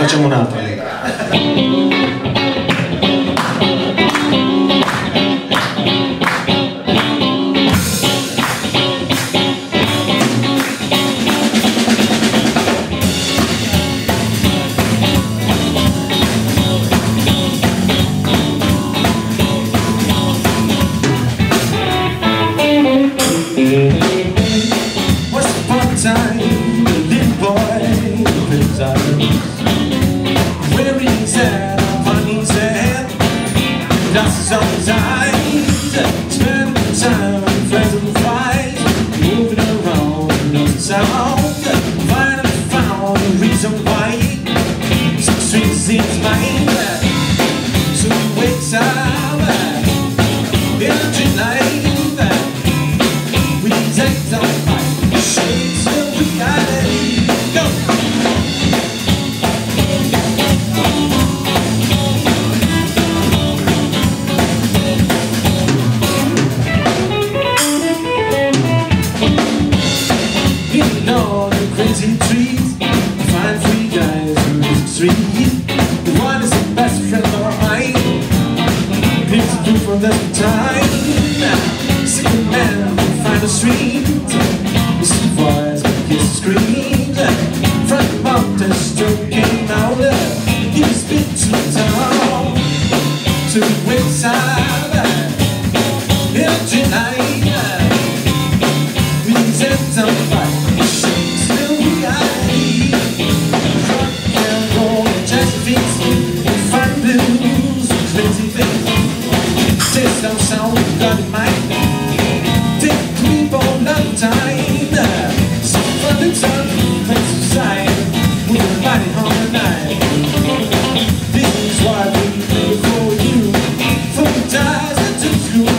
facciamo un'altra. Glasses on his eyes, spending time with friends and fights, moving around, no sound, finally found a reason why some streets in his mind. So he wakes up in night with his hands on fire, shades of reality. Go! Crazy trees, find three guys in the street. One is the best friend of mine. He's a dude from the time. Sick man will find a street. His voice begins to scream. From the mountain stroke came out. He was bit too town. So he wakes up every night with his hands on fire. No sound, got in mind. Take a leap on that time. So from the sun, let's decide. With your body on the night. This is why we play for you. For the ties that took you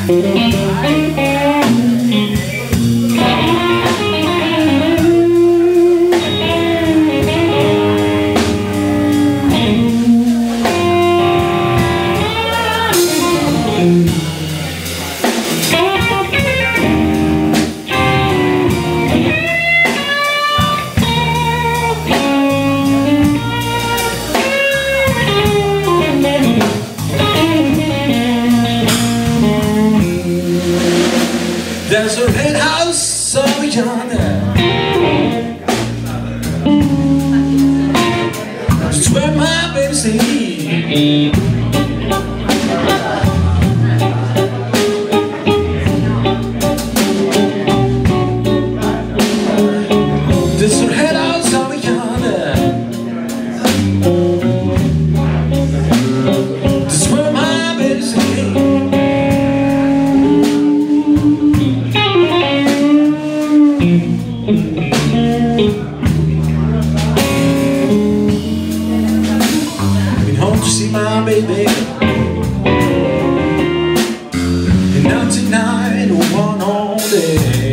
There's a red house over yonder. That's where my baby stays. There's a red house over yonder. That's where my baby stays. To see my baby, and not tonight or one all day.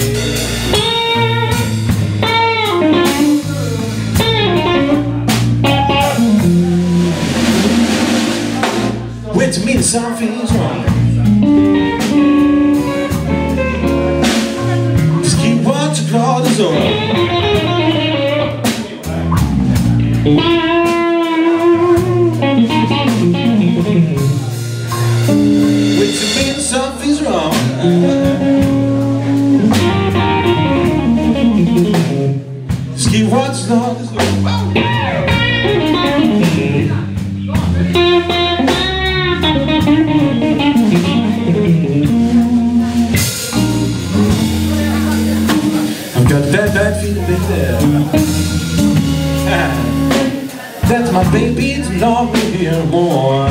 Wait to me that something's wrong. Just keep watching close the door. Wait to me that something's wrong. Just keep watching all this. I've got that bad feeling, baby, that my baby's not here more.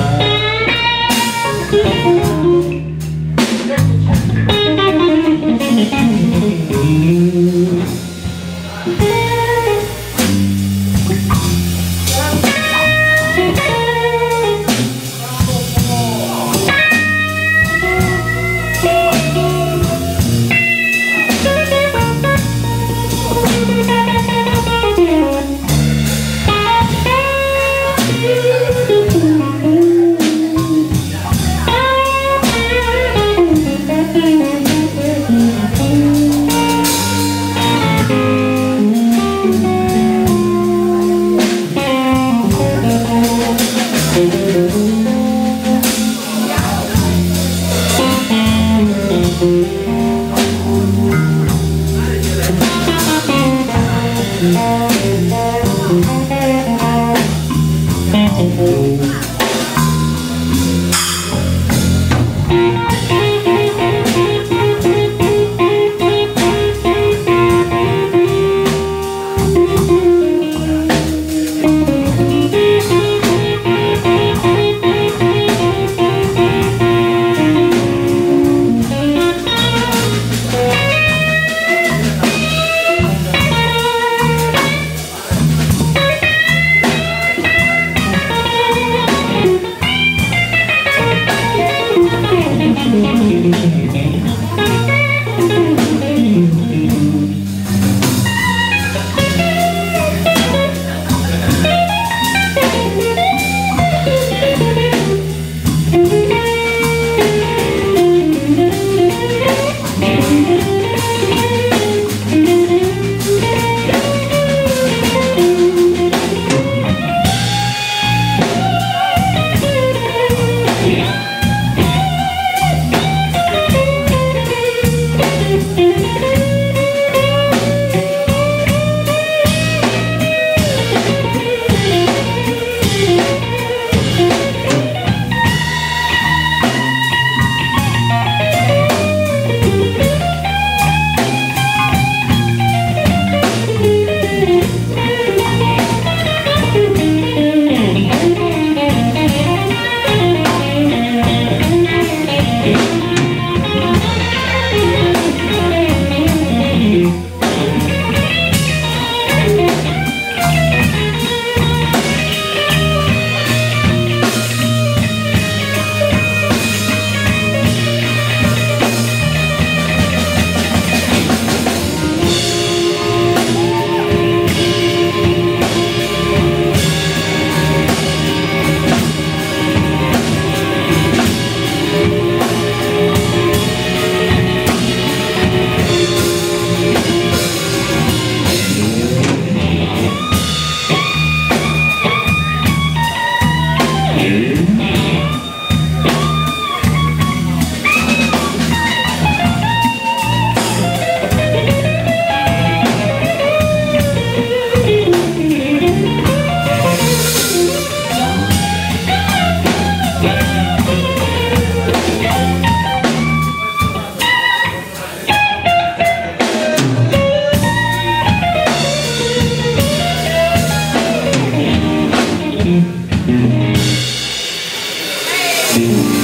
Thank